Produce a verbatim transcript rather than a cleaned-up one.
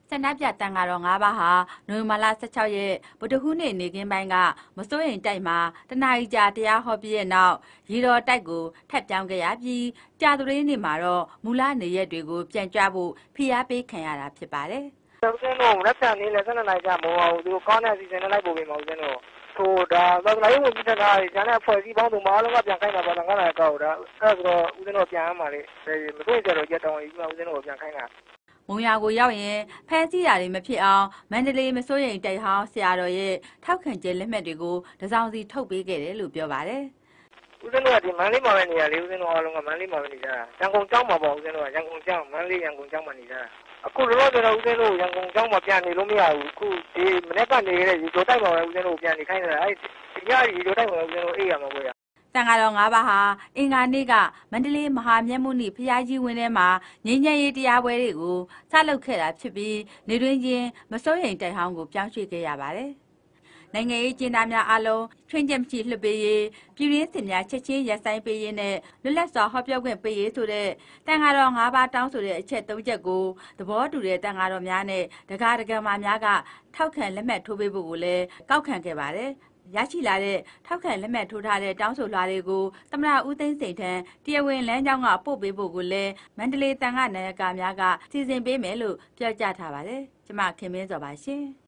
ဆန္ဒပြတန်ဃာတော်၅ပါးဟာနိုဝင်ဘာလ၁၆ရက်ဗုဒ္ဓဟူးနေ့နေ့ခင်းပိုင်းကမစိုးရိမ်တိုက်မှာတနာရီကြာတရားဟောပြီးတဲ့နောက်ရေတော်တိုက်ကိုထပ်ပြောင်းခဲ့ရပြီးကြာသပတေးနေ့မှာတော့မူလနေရက်တွေကိုပြန်ကြွဖို့ဖိအားပေးခံရတာဖြစ်ပါတယ်။ဦးဇင်းတို့လက်ခံနေလဲဆက်နေနိုင်ကြမဟုတ်ဘူး။သူတို့ကောင်းတဲ့အစီအစဉ်နဲ့လိုက်ပို့ပေးမှာဦးဇင်းတို့ဟိုဒါဘာသာရေးဝန်ကြီးဌာနတွေကျန်တဲ့အဖွဲ့အစည်းပေါင်းစုံမအားလုံးကပြန်ခိုင်းတာပါငါးနာရီကောက်တာအဲ့ဒါဆိုတော့ဦးဇင်းတို့ပြန်ရမှာလေမတွေ့ကြတော့ကြက်တောင်းကြီးကဦးဇင်းတို့ပြန်ခိုင်းတာမုံရွာကိုရောက်ရင်ဖမ်းဆီးတာတွေမဖြစ်အောင်မန္တလေးမစိုးရိမ်တိုက်ဟောင်းဆရာတော်ရဲ့ထောက်ခံချက်လက်မှတ်တွေကိုတစောင်းစီထုတ်ပေးခဲ့တယ်လို့ပြောပါတယ်ဦးဇင်းတို့ကဒီမန္တလေးမှာပဲနေရလေဦးဇင်းတို့အားလုံးကမန္တလေးမှာပဲနေကြတာရန်ကုန်ကျောင်းမှာပေါ့ဦးဇင်းတို့ကရန်ကုန်ကျောင်းမန္တလေးရန်ကုန်ကျောင်းမှာနေကြတာအခုလောလောဆယ်တော့ဦးဇင်းတို့ရန်ကုန်ကျောင်းမှာပြန်နေလို့မရဘူးအခုဒီမနေ့ကနေခဲ့တဲ့ရေတိုတိုက်မှာပဲဦးဇင်းတို့ပြန်နေခိုင်းနေတာအဲ့ဒီညရေတိုတိုက်မှာဦးဇင်းတို့အေးရမှာပေါ့တန်ဃာတော်၅ပါးဟာအင်္ဂါနေ့ကမန္တလေးမဟာမြတ်မုနိဘုရားကြီးဝင်းထဲမှာငြိမ်းချမ်းရေးတရားပွဲတွေကိုစလုပ်ခဲ့တာဖြစ်ပြီးနေတွင်ချင်းမစိုးရိမ်တိုက်ဟောင်းကိုပြောင်းရွှေ့ခဲ့ရပါတယ်။နိုင်ငံရေးကျင်းသားများအလုံးထွင်းချက်မရှိလှုပ်ပေးရေးပြည်ရင်းစင်များချက်ချင်းရပ်ဆိုင်ပေးရေးနဲ့လွတ်လပ်စွာဟောပြောခွင့်ပေးရေးဆိုတဲ့တန်ဃာတော်၅ပါးတောင်းဆိုတဲ့အချက်၃ချက်ကိုသဘောတူတဲ့တန်ဃာတော်များနဲ့ဒကာဒကမာများကထောက်ခံလက်မှတ်ထိုးပေးဖို့ကိုလည်းကောက်ခံခဲ့ပါတယ်။ရရှိလာတဲ့ထောက်ခံလက်မှတ်ထိုးထားတဲ့တောင်းဆိုလွှာတွေကိုသမ္မတဦးသိန်းစိန်ထံတရားဝင်လမ်းကြောင်းကပို့ပေးဖို့ကိုလည်းမန္တလေးတန်ခါနာယကများကစီစဉ်ပေးမယ်လို့ပြောကြားထားပါတယ်။ကျမခင်မင်းစောပါရှင်။